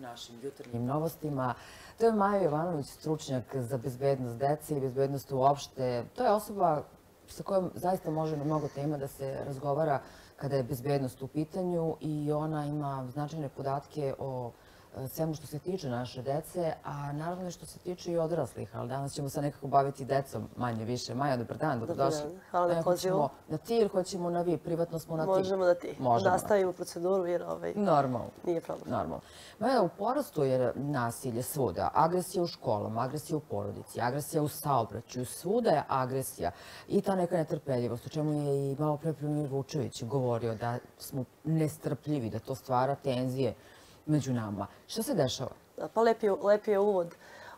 našim jutarnjim novostima. To je Maja Jovanović, stručnjak za bezbednost dece i bezbednost uopšte. To je osoba sa kojom zaista može na mnogo tema da se razgovara kada je bezbednost u pitanju i ona ima značajne podatke o svemu što se tiče naše dece, a naravno što se tiče i odraslih, ali danas ćemo se nekako baviti decom manje više. Maja, dobar dan, dobrodošli. Hvala na pozivu. Hoćemo na ti ili hoćemo na vi? Privatno smo na ti. Možemo na ti. Nastavimo proceduru jer normalno. Nije problem. Normalno. Maja, u porastu je nasilje svuda. Agresija u školama, agresija u porodici, agresija u saobraćaju. Svuda je agresija i ta neka netrpeljivost, o čemu je i malo pre premijer Vučević govorio, da smo nestrpljivi, da to stvara tenzije među nama. Šta se dešava? Pa lepi je uvod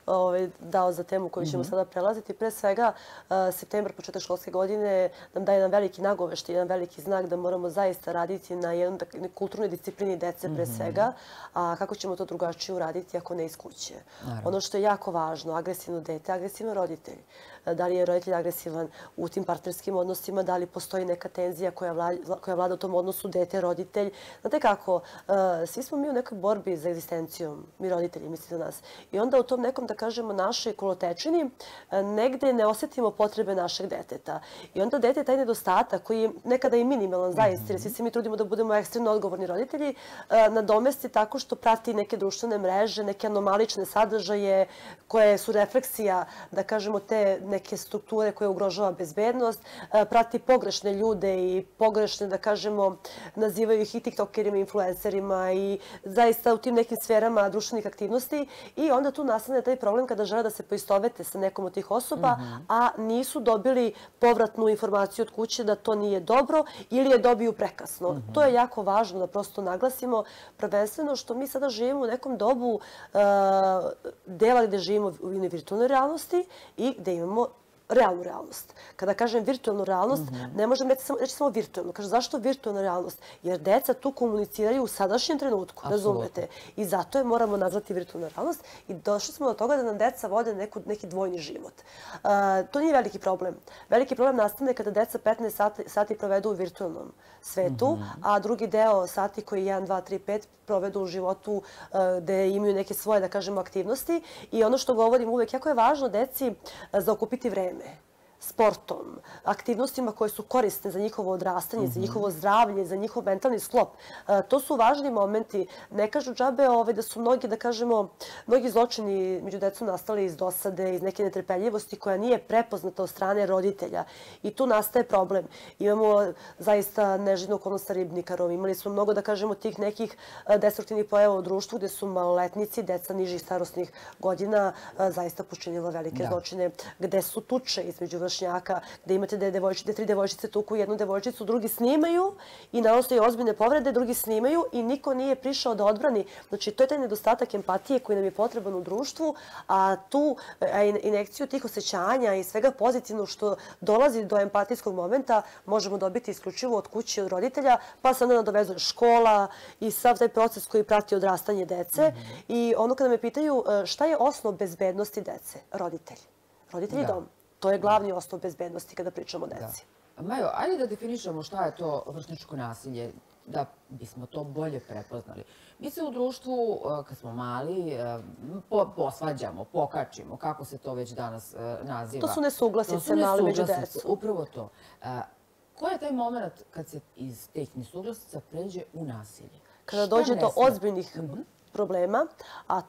dao za temu koju ćemo sada prelaziti. Pre svega, septembar, početak školske godine, nam daje jedan veliki nagoveštaj, jedan veliki znak da moramo zaista raditi na jednoj kulturnoj disciplini dece pre svega. A kako ćemo to drugačije uraditi ako ne iz kuće? Ono što je jako važno, agresivno dete, agresivan roditelj. Da li je roditelj agresivan u tim partnerskim odnosima, da li postoji neka tenzija koja vlada u tom odnosu dete-roditelj. Znate kako, svi smo mi u nekoj borbi za egzistencijom, mi roditelji, mislite na nas. I onda u tom nekom, da kažemo, našoj kolotečini negde ne osetimo potrebe našeg deteta. I onda dete taj nedostatak, koji je nekada i minimalan zaista, jer svi se mi trudimo da budemo ekstremno odgovorni roditelji, nadomesti tako što prati neke društvene mreže, neke anomalične sadržaje koje su refleksija, da kažemo, te neke strukture koje ugrožava bezbednost, prati pogrešne ljude i pogrešne, da kažemo, nazivaju ih i tiktokerima, influencerima i zaista u tim nekim sferama društvenih aktivnosti. I onda tu nastane taj problem kada žele da se poistovete sa nekom od tih osoba, a nisu dobili povratnu informaciju od kuće da to nije dobro ili je dobiju prekasno. To je jako važno da prosto naglasimo, prvenstveno što mi sada živimo u nekom dobu dela gde živimo u virtualnoj realnosti i gde imamo realnu realnost. Kada kažem virtualnu realnost, ne možem reći samo virtualno. Kažem, zašto virtualna realnost? Jer deca tu komuniciraju u sadašnjem trenutku, razumete? I zato je moramo nazvati virtualna realnost i došli smo do toga da nam deca vode neki dvojni život. To nije veliki problem. Veliki problem nastane kada deca 15 sati provedu u virtualnom svetu, a drugi deo sati koji 1, 2, 3, 5 provedu u životu gde imaju neke svoje, da kažemo, aktivnosti. I ono što govorim uvek, jako je važno deci zaokupiti vreme sportom, aktivnostima koje su korisne za njihovo odrastanje, za njihovo zdravlje, za njihov mentalni sklop. To su važni momenti. Ne kažu džabe da su mnogi, da kažemo, mnogi zločini među decom nastali iz dosade, iz neke netrpeljivosti koja nije prepoznata od strane roditelja. I tu nastaje problem. Imamo zaista neželjenu okolnost sa ribnikarom. Imali smo mnogo, da kažemo, tih nekih destruktivnih pojava u društvu gde su maloletnici, deca nižih starosnih godina zaista počinila velike zločine, gde su tuče između vršnjaka, gde imate da 3 devojčice tuku jednu devojčicu, drugi snimaju i nanose ozbiljne povrede, drugi snimaju i niko nije prišao da odbrani. Znači, to je taj nedostatak empatije koji nam je potreban u društvu, a tu injekciju tih osjećanja i svega pozitivnog što dolazi do empatijskog momenta možemo dobiti isključivo od kuće, od roditelja, pa se onda nadovezuje škola i sav taj proces koji prati odrastanje dece. I ono kada me pitaju šta je osnov bezbednosti dece? Roditelj. Roditelj i dom. To je glavni osnov bezbednosti kada pričamo o deci. Majo, ajde da definišemo šta je to vršnjačko nasilje, da bismo to bolje prepoznali. Mi se u društvu, kad smo mali, posvađamo, pokačimo, kako se to već danas naziva. To su nesuglasice mali među decu. Upravo to. Koji je taj moment kad se iz teh nesuglasica pređe u nasilje? Kada dođe do ozbiljnih problema, a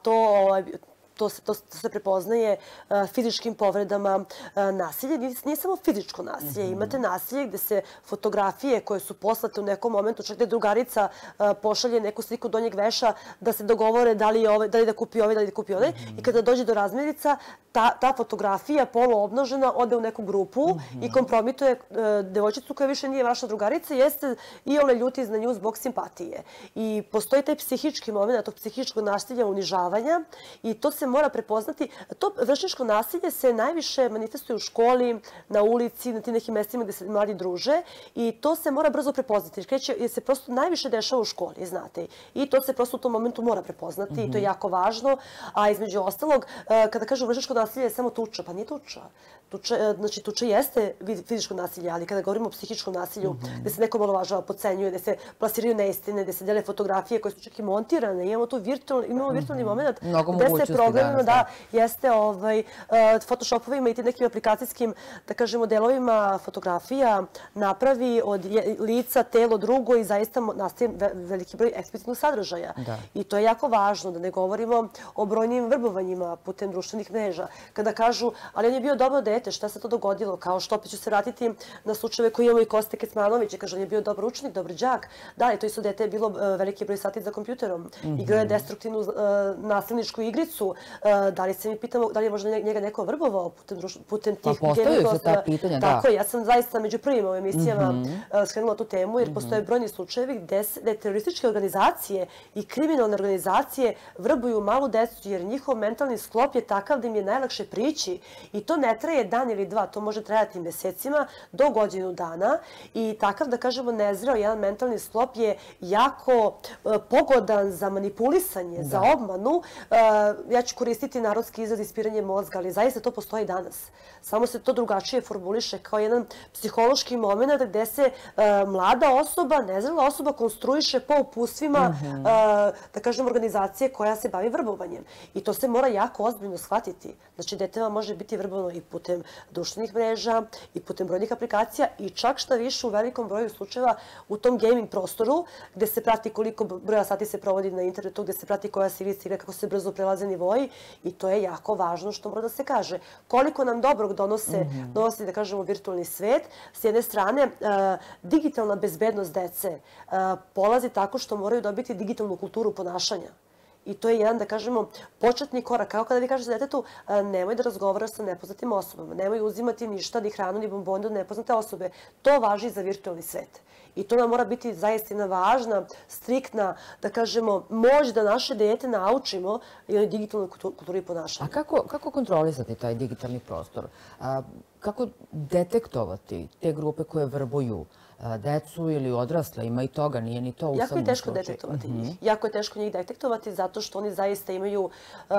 to se prepoznaje fizičkim povredama. Nasilje nije samo fizičko nasilje. Imate nasilje gde se fotografije koje su poslate u nekom momentu, čak gde drugarica pošalje neku sliku donjeg veša da se dogovore da li da kupi ovaj, da li da kupi onaj. I kada dođe do razmirica, ta fotografija poluobnažena ode u neku grupu i kompromituje devojčicu koja više nije vaša drugarica, jeste i ole ljuti na nju zbog simpatije. I postoji taj psihički moment, tog psihičkog nasilja, unižavanja i to se mora prepoznati. To vršnjačko nasilje se najviše manifestuje u školi, na ulici, na tim nekim mestima gde se mladi druže i to se mora brzo prepoznati. Jer se prosto najviše dešava u školi, znate. I to se prosto u tom momentu mora prepoznati i to je jako važno. A između ostalog, kada kažu vršnjačko nasilje je samo tuča, pa nije tuča. Znači, tuča jeste fizičko nasilje, ali kada govorimo o psihičkom nasilju, gde se neko omalovažava, podcenjuje, gde se plasiraju neistine, gde se dele fotografije koje su čak i montirane, imamo virtualni moment gde se programima jeste photoshopovima i tim nekim aplikacijskim, da kažemo, delovima fotografija napravi od lica, telo, drugo i zaista nastaje veliki broj eksplicitnog sadržaja. I to je jako važno, da ne govorimo o brojnim vrbovanjima putem društvenih mreža. Kada kažu, ali on je bio dobro dete, šta se to dogodilo? Kao što opet ću se vratiti na slučajeve koje imamo i Koste Kecmanovića, kaže on je bio dobar učenik, dobar đak. Da, i to isto dete je bilo veliki broj sati za kompjuterom. Igrao je destruktivnu nasilničku igricu. Da li se mi pitamo, da li je možda njega neko vrbovao putem tih... Pa postavljaju se ta pitanja, da. Tako je, ja sam zaista među prvima u emisijama skrenula tu temu, jer postoje brojni slučajevi gde terorističke organizacije i kriminalne organizacije vrbuju malu decu, jer njihov mentalni sklop je takav da im je najlakše prići i to ne traje dan ili dva, to može trajati mesecima do godinu dana i takav, da kažemo, nezreo jedan mentalni sklop je jako pogodan za manipulisanje, za obmanu. Ja ću koristiti narodski izraz ispiranje mozga, ali zaista to postoji danas. Samo se to drugačije formuliše kao jedan psihološki moment gde se mlada osoba, nezrela osoba konstruiše po upustvima, da kažem, organizacije koja se bavi vrbovanjem. I to se mora jako ozbiljno shvatiti. Znači, dete vam može biti vrbovano i putem društvenih mreža, i putem brojnih aplikacija i čak šta više u velikom broju slučajeva u tom gaming prostoru gde se prati koliko broja sati se provodi na internetu, gde se prati koja se igra, kako se brzo prelaze nivoji i to je jako važno što mora da se kaže. Koliko nam dobrog donosi, da kažemo, virtualni svet. S jedne strane, digitalna bezbednost dece polazi tako što moraju dobiti digitalnu kulturu ponašanja. I to je jedan, da kažemo, početni korak. Kao kada vi kažete detetu, nemoj da razgovaraš sa nepoznatim osobama, nemoj uzimati ništa, ni hranu, ni bombone od nepoznate osobe. To važi za virtualni svet. I to nam mora biti zaista jedna važna, striktna, da kažemo, moć da naše dete naučimo jednoj digitalnoj kulturi ponašanja. A kako kontrolisati taj digitalni prostor? Kako detektovati te grupe koje vrbuju decu ili odrasle? Ima i toga, nije ni to u samom slučaju. Jako je teško detektovati njih. Jako je teško njih detektovati zato što oni zaista imaju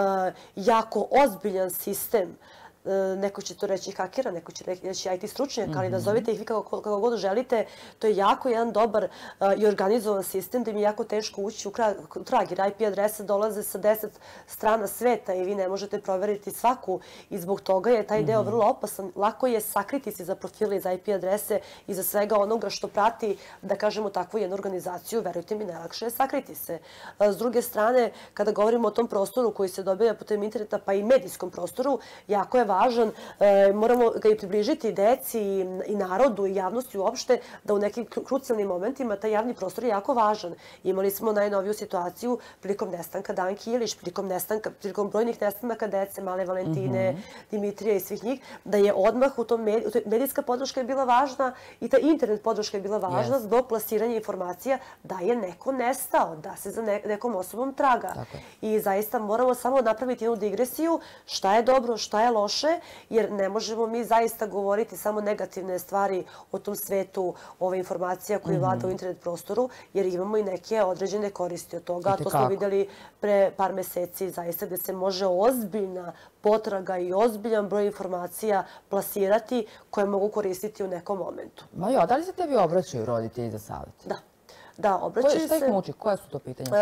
jako ozbiljan sistem. Neko će to reći hakera, neko će reći IT stručnjaka, ali nazovite ih kako god želite. To je jako jedan dobar i organizovan sistem da im je jako teško ući u trag, jer IP adrese dolaze sa 10 strana sveta i vi ne možete proveriti svaku i zbog toga je taj deo vrlo opasan. Lako je sakriti se za profile iz IP adrese i za svega onoga što prati, da kažemo, takvu jednu organizaciju, verujte mi, najlakše je sakriti se. S druge strane, kada govorimo o tom prostoru koji se dobija putem interneta, pa i medijskom prostoru, jako je važan, moramo ga i približiti deci i narodu i javnosti uopšte, da u nekim krucijalnim momentima taj javni prostor je jako važan. Imali smo najnoviju situaciju prilikom nestanka Danki Ilić, prilikom brojnih nestanaka dece, Male Valentine, Dimitrija i svih njih, da je odmah u tom medijska podrška je bila važna i ta internet podrška je bila važna zbog plasiranja informacija da je neko nestao, da se za nekom osobom traga. I zaista moramo samo napraviti jednu digresiju šta je dobro, šta je loše, jer ne možemo mi zaista govoriti samo negativne stvari o tom svetu ove informacija koje vlada u internet prostoru, jer imamo i neke određene koristi od toga. To smo videli pre par meseci zaista gde se može ozbiljna potraga i ozbiljan broj informacija plasirati koje mogu koristiti u nekom momentu. Majo, da li se tebi obraćaju roditelji za savjet? Da. Da, obraćaju se... Šta ih muči? Koje su to pitanja?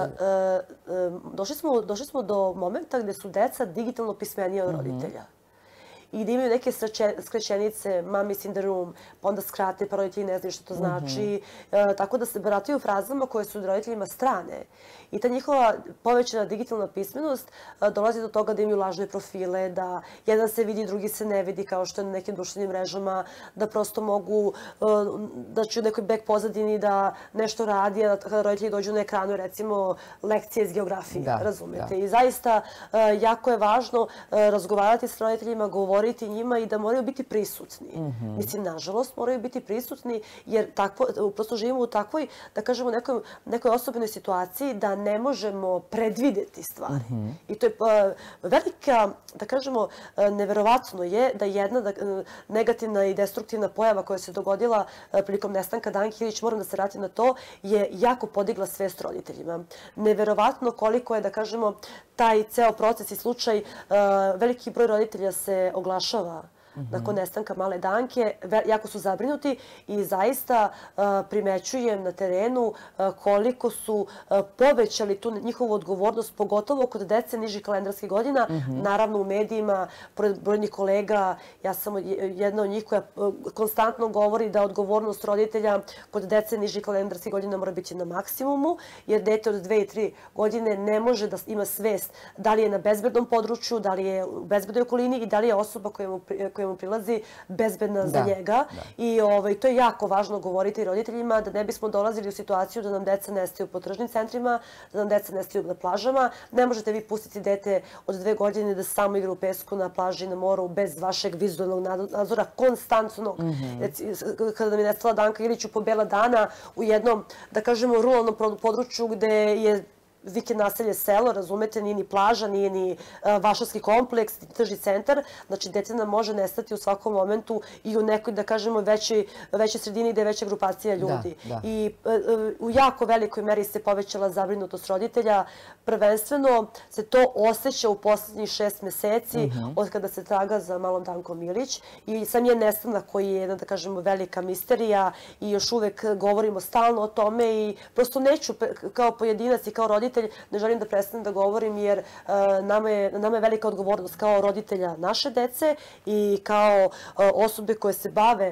Došli smo do momenta gde su deca digitalno pismenija od roditelja. I da imaju neke skraćenice, mami in the room, pa onda skrate, pa roditelji ne znaju što to znači. Tako da se barataju frazama koje su roditeljima strane. I ta njihova povećana digitalna pismenost dolazi do toga da imaju lažne profile, da jedan se vidi, drugi se ne vidi, kao što je na nekim društvenim mrežama, da prosto mogu, da će u nekoj back pozadini da nešto radi, a kada roditelji dođu na ekranu, recimo, lekcije iz geografije, razumete. I zaista jako je važno razgovarati s roditeljima, govoriti govoriti njima i da moraju biti prisutni. Mislim, nažalost, moraju biti prisutni jer prosto živimo u takvoj, da kažemo, nekoj osobnoj situaciji da ne možemo predvideti stvari. I to je velika, da kažemo, neverovatno je da jedna negativna i destruktivna pojava koja se dogodila prilikom nestanka Danke Ilić, moram da se vratim na to, je jako podigla svest roditeljima. Neverovatno koliko je, da kažemo, taj ceo proces i slučaj, veliki broj roditelja se oglašava nakon nestanka male Danke, jako su zabrinuti i zaista primećujem na terenu koliko su povećali tu njihovu odgovornost, pogotovo kod dece nižih kalendarskih godina. Naravno u medijima, pored brojnih kolega, ja sam jedna od njih koja konstantno govori da odgovornost roditelja kod dece nižih kalendarskih godina mora biti na maksimumu, jer dete od 2 i 3 godine ne može da ima svest da li je na bezbednom području, da li je u bezbednoj okolini i da li je osoba koja mu prilazi bezbedna za njega. I to je jako važno govoriti roditeljima da ne bismo dolazili u situaciju da nam deca nestaju po tržnim centrima, da nam deca nestaju na plažama. Ne možete vi pustiti dete od 2 godine da samo igra u pesku na plaži i na moru bez vašeg vizualnog nadzora konstantnog. Kada nam je nestala Danka Ilić u Bela dana u jednom, da kažemo, ruralnom području gde je vikend naselje selo, razumete, nije ni plaža, nije ni vašarski kompleks, ni tržni centar. Znači, dete nam može nestati u svakom momentu i u nekoj, da kažemo, većoj sredini gde je veća grupacija ljudi. I u jako velikoj meri se povećala zabrinutost roditelja. Prvenstveno se to osjeća u poslednjih 6 meseci od kada se traga za malom Dankom Ilić. I sam je nestanak koji je jedna, da kažemo, velika misterija i još uvek govorimo stalno o tome i prosto neću kao pojedinac i kao roditelj ne želim da prestanem da govorim jer nama je velika odgovornost kao roditelja naše dece i kao osobe koje se bave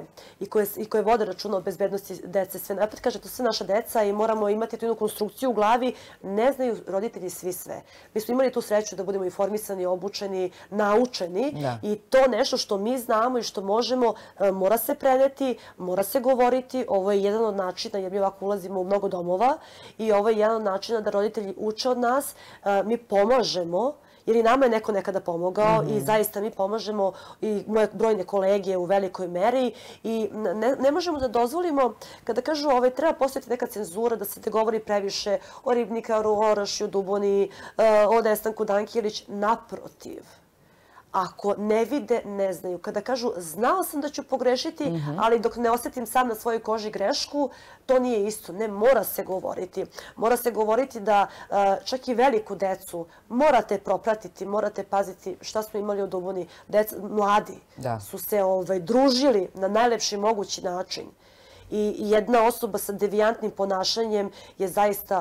i koje vode računa o bezbednosti dece. Opet kažem, to sve naša deca i moramo imati tu jednu konstrukciju u glavi. Ne znaju roditelji svi sve. Mi smo imali tu sreću da budemo informisani, obučeni, naučeni i to nešto što mi znamo i što možemo mora se preneti, mora se govoriti. Ovo je jedan od načina, jer mi ovako ulazimo u mnogo domova i ovo je jedan od načina da roditelji uče od nas, mi pomažemo, jer i nama je neko nekada pomogao i zaista mi pomažemo i moje brojne kolege u velikoj meri i ne možemo da dozvolimo, kada kažu treba postojati neka cenzura, da se ne govori previše o Ribnikaru, o Orašju, Duboni, o nestanku Danke Ilić, naprotiv. Ako ne vide, ne znaju. Kada kažu znao sam da ću pogrešiti, ali dok ne osjetim sam na svojoj koži grešku, to nije isto. Ne, mora se govoriti. Mora se govoriti da čak i veliku decu morate propratiti, morate paziti šta smo imali u Duboni. Mladi su se družili na najlepši mogući način. I jedna osoba sa devijantnim ponašanjem je zaista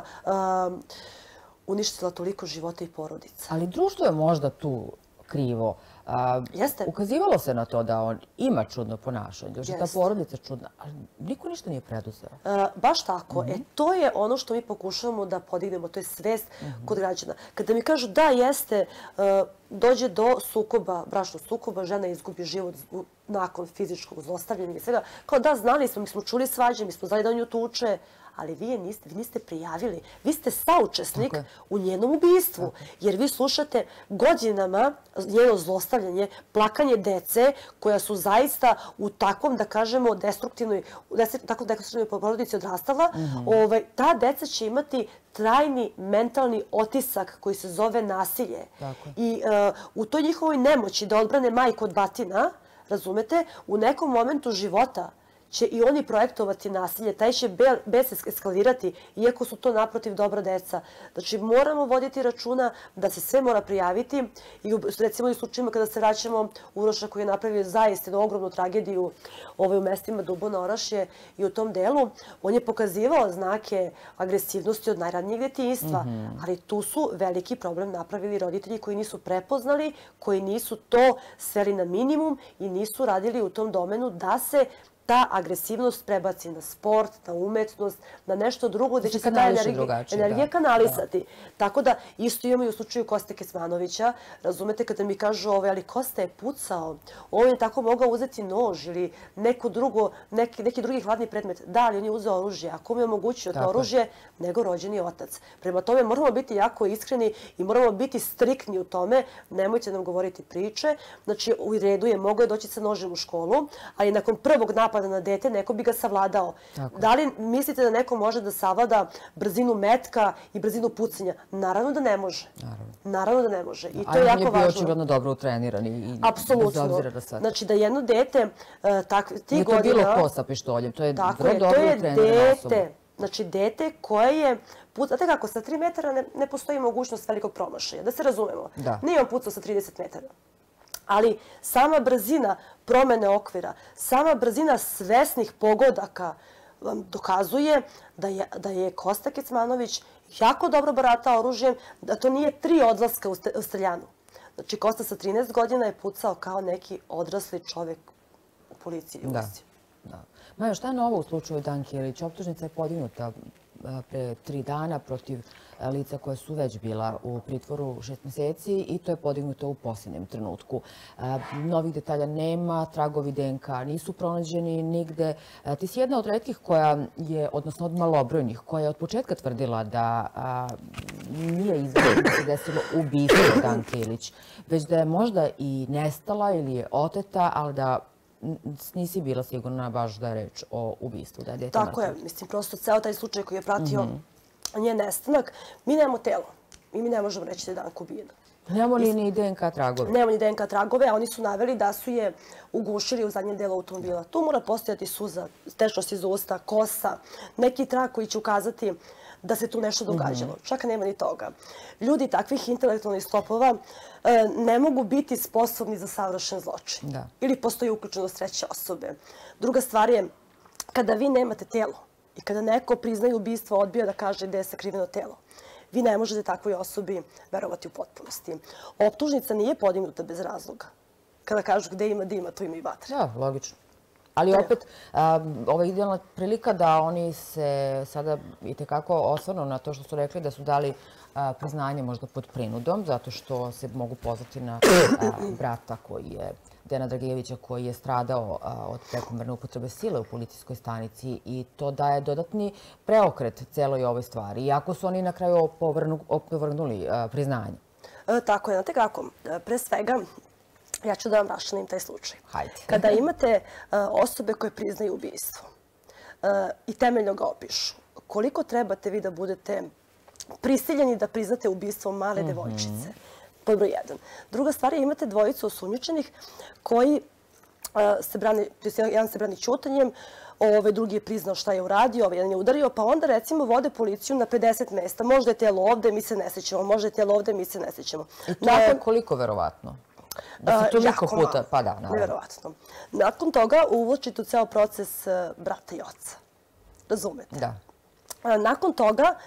uništila toliko života i porodica. Ali društvo je možda tu krivo. Ukazivalo se na to da on ima čudno ponašanje, da je ta porodica čudna, ali niko ništa nije preduzeo. Baš tako. To je ono što mi pokušavamo da podignemo, to je svest kod građana. Kada mi kažu da jeste, dođe do sukoba, bračnog sukoba, žena izgubi život nakon fizičkog zlostavljanja i svega, kao da znali smo, mi smo čuli svađe, mi smo znali da on nju tuče, ali vi niste prijavili. Vi ste saučesnik u njenom ubistvu, jer vi slušate godinama njeno zlostavljanje, plakanje dece koja su zaista u takvom, da kažemo, destruktivnoj porodici odrastala. Ta deca će imati trajni mentalni otisak koji se zove nasilje. I u toj njihovoj nemoći da odbrane majku od batina, razumete, u nekom momentu života će i oni projektovati nasilje, taj će bes eskalirati, iako su to naprotiv dobra deca. Znači, moramo voditi računa da se sve mora prijaviti i recimo u slučajima kada se vraćamo Uroša koji je napravio zaista jednu ogromnu tragediju u mestima Dubona, Orašje i u tom delu, on je pokazivao znake agresivnosti od najranijeg detinjstva, ali tu su veliki problem napravili roditelji koji nisu prepoznali, koji nisu to sveli na minimum i nisu radili u tom domenu da se ta agresivnost prebaci na sport, na umetnost, na nešto drugo gde će se ta energija kanalisati. Tako da isto imamo i u slučaju Koste Kecmanovića. Razumete, kada mi kažu ali Kosta je pucao, on je tako mogao uzeti nož ili neki drugi hladni predmet. Da, ali on je uzeo oružje. A kom je omogućio to oružje nego rođeni otac? Prema tome moramo biti jako iskreni i moramo biti striktni u tome. Nemojte nam govoriti priče. Znači, u redu je, mogao je doći sa nožem u školu, ali nakon prvog napada na dete neko bi ga savladao. Da li mislite da neko može da savlada brzinu metka i brzinu pucanja? Naravno da ne može. Naravno da ne može. I to je jako važno. A on je bio očigledno dobro utreniran i bez obzira da sad. Znači da jedno dete tih godina... Nije to bilo ko sa pištoljem, to je vrlo dobro utrenirana osoba. Znači, dete koje je... Znate kako, sa 3 metara ne postoji mogućnost velikog promašaja. Da se razumemo. Nije on pucao sa 30 metara. Ali sama brzina promene okvira, sama brzina svesnih pogodaka vam dokazuje da je Kosta Kecmanović jako dobro baratao oružjem, da to nije 3 odlaska u streljanu. Znači, Kosta sa 13 godina je pucao kao neki odrasli čovjek u policiji i vojsci. Maja, šta je novo u slučaju Danke Ilić? Optužnica je podignuta pre 3 dana protiv lica koja su već bila u pritvoru 6 meseci i to je podignuto u posljednjem trenutku. Novih detalja nema, tragovi DNK nisu pronađeni nigde. Ti si jedna od retkih koja je, odnosno od malobrojnih, koja je od početka tvrdila da nije izvesno da se desilo ubistvo Danke Ilić, već da je možda i nestala ili je oteta, ali da nisi bila sigurna baš da je reč o ubistvu, da je dete mrtvo. Tako je. Mislim, prosto ceo taj slučaj koji je pratio njen nestanak. Mi nemamo telo i mi ne možemo reći da je Danka ubijena. Nemamo ni DNK tragove. Nemamo ni DNK tragove, a oni su naveli da su je ugušili u zadnjem delu automobila. Tu mora postojati suza, tečnost iz usta, kosa, neki trag koji će ukazati da se tu nešto događalo. Čak nema ni toga. Ljudi takvih intelektualnih sklopova ne mogu biti sposobni za savršen zločin. Ili postoji uključenost treće osobe. Druga stvar je, kada vi nemate telo i kada neko priznaje ubistvo, odbija da kaže gde je sakriveno telo, vi ne možete takvoj osobi verovati u potpunosti. Optužnica nije podignuta bez razloga. Kada kažu gde ima dima, tu ima i vatre. Da, logično. Ali opet, ovo je idealna prilika da oni se sada itekako osvrnu na to što su rekli da su dali priznanje možda pod prinudom, zato što se mogu pozvati na brata koji je Dejana Dragijevića, koji je stradao od prekomerne upotrebe sile u policijskoj stanici i to daje dodatni preokret celoj ovoj stvari, iako su oni na kraju opovrgnuli priznanje. Tako je, znate kako, pre svega, ja ću da vam raščlanim taj slučaj. Hajde. Kada imate osobe koje priznaju ubistvo i temeljno ga opišu, koliko trebate vi da budete prisiljeni da priznate ubistvo male devojčice? Pod broj 1. Druga stvar je imate dvojicu osumnjičenih koji se brani, jedan se brani ćutanjem, drugi je priznao šta je uradio, jedan je udario, pa onda recimo vode policiju na 50 mesta. Možda je telo ovde, mi se ne sjećamo. Možda je telo ovde, mi se ne sjećamo. I to je koliko verovatno? Da se toliko puta, pa da, naravno. Neverovatno. Nakon toga uvlačite u ceo proces brata i oca. Razumete? Da. Nakon toga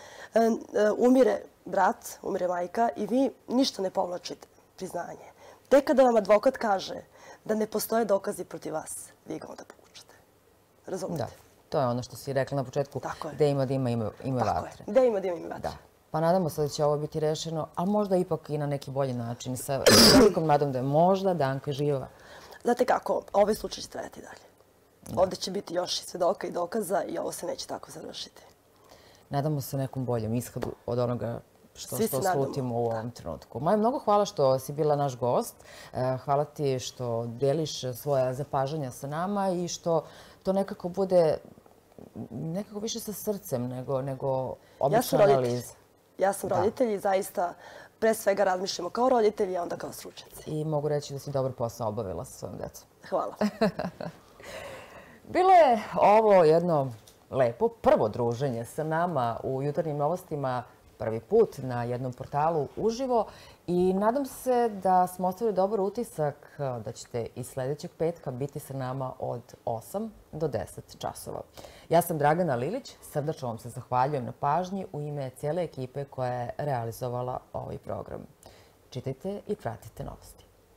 umire brat, umire majka i vi ništa ne povlačite priznanje. Tek kada vam advokat kaže da ne postoje dokazi protiv vas, vi ga onda povučete. Razumete? Da, to je ono što si rekla na početku. Gde ima dima, ima vatre. Tako je, gde ima dima, ima vatre. Pa nadamo se da će ovo biti rešeno, ali možda ipak i na neki bolji način. Sa velikom nadom da je možda Danka živa. Znate kako, ovaj slučaj će trajati dalje. Ovde će biti još i svedoka i dokaza i ovo se neće tako završiti. Nadamo se nekom boljem ishodu od onoga što slutimo u ovom trenutku. Maja, mnogo hvala što si bila naš gost. Hvala ti što deliš svoja zapažanja sa nama i što to nekako bude nekako više sa srcem nego obična analiza. Ja sam roditelj i zaista pre svega razmišljamo kao roditelji, a onda kao stručnjaci. I mogu reći da si dobar posao obavila sa svojom decom. Hvala. Bilo je ovo jedno lepo prvo druženje sa nama u jutarnjim novostima, prvi put na jednom portalu uživo i nadam se da smo ostavili dobar utisak da ćete i sljedećeg petka biti sa nama od 8 do 10 časova. Ja sam Dragana Lilić, srdačno vam se zahvaljujem na pažnji u ime cijele ekipe koja je realizovala ovaj program. Čitajte i pratite novosti.